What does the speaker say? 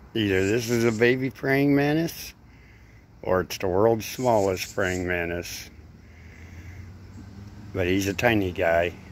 Either this is a baby praying mantis, or it's the world's smallest praying mantis. But he's a tiny guy.